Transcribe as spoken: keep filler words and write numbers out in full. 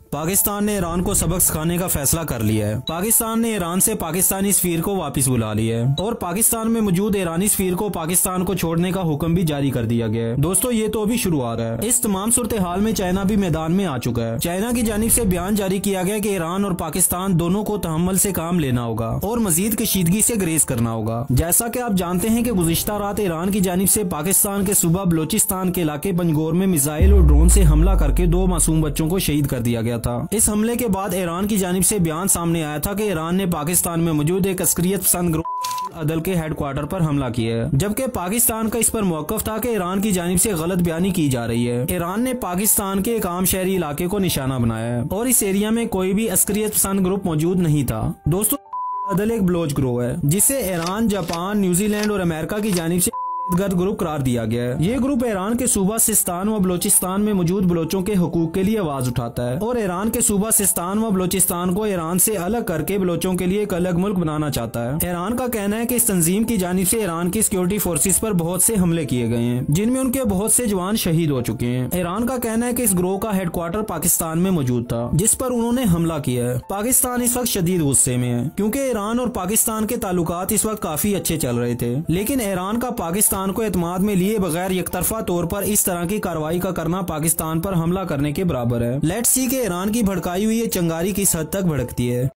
पाकिस्तान ने ईरान को सबक सिखाने का फैसला कर लिया है। पाकिस्तान ने ईरान से पाकिस्तानी सफीर को वापस बुला लिया है और पाकिस्तान में मौजूद ईरानी सफीर को पाकिस्तान को छोड़ने का हुक्म भी जारी कर दिया गया है। दोस्तों ये तो अभी शुरुआत है। इस तमाम सूरत हाल में चाइना भी मैदान में आ चुका है। चाइना की जानिब से बयान जारी किया गया कि ईरान और पाकिस्तान दोनों को तहम्मुल से काम लेना होगा और मजीद कशीदगी से ग्रेज करना होगा। जैसा कि आप जानते हैं कि गुज़िश्ता रात ईरान की जानिब से पाकिस्तान के सूबा बलोचिस्तान के इलाके पंजगोर में मिसाइल और ड्रोन से हमला करके दो मासूम बच्चों को शहीद कर दिया गया था। इस हमले के बाद ईरान की जानिब से बयान सामने आया था कि ईरान ने पाकिस्तान में मौजूद एक अस्करियत पसंद ग्रुप अदल के हेडक्वार्टर पर हमला किया है, जबकि पाकिस्तान का इस पर मौकफ था कि ईरान की जानिब से गलत बयानी की जा रही है। ईरान ने पाकिस्तान के एक आम शहरी इलाके को निशाना बनाया है और इस एरिया में कोई भी अस्करियत पसंद ग्रुप मौजूद नहीं था। दोस्तों अदल एक बलोच ग्रोह है जिसे ईरान, जापान, न्यूजीलैंड और अमेरिका की जानिब से गर्द ग्रुप करार दिया गया है। ये ग्रुप ईरान के सूबा सिस्तान व बलोचिस्तान में मौजूद बलोचों के हुकूक के लिए आवाज उठाता है और ईरान के सूबा सिस्तान व बलोचिस्तान को ईरान से अलग करके बलोचों के लिए एक अलग मुल्क बनाना चाहता है। ईरान का कहना है कि इस तंजीम की जानिब से ईरान की सिक्योरिटी फोर्सेस पर बहुत से हमले किए गए हैं, जिनमें उनके बहुत से जवान शहीद हो चुके हैं। ईरान का कहना है कि इस ग्रोह का हेडक्वार्टर पाकिस्तान में मौजूद था, जिस पर उन्होंने हमला किया है। पाकिस्तान इस वक्त शदीद गुस्से में है क्योंकि ईरान और पाकिस्तान के ताल्लुकात इस वक्त काफी अच्छे चल रहे थे, लेकिन ईरान का पाकिस्तान को एतमाद में लिए बगैर एकतरफा तौर पर इस तरह की कार्रवाई का करना पाकिस्तान पर हमला करने के बराबर है। लेट्स सी कि ईरान की भड़काई हुई ये चंगारी किस हद तक भड़कती है।